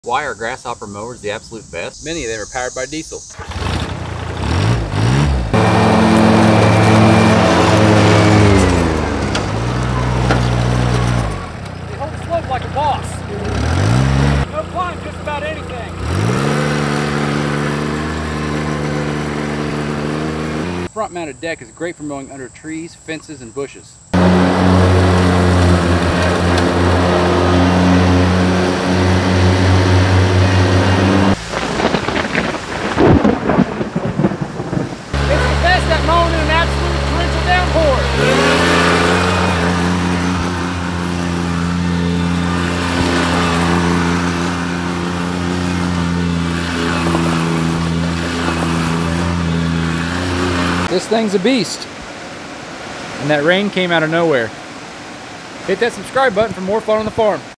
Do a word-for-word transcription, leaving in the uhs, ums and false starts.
Why are Grasshopper mowers the absolute best? Many of them are powered by diesel. They hold the slope like a boss. They'll climb just about anything. The front mounted deck is great for mowing under trees, fences, and bushes. That mowing in an absolute torrential downpour. This thing's a beast. And that rain came out of nowhere. Hit that subscribe button for more fun on the farm.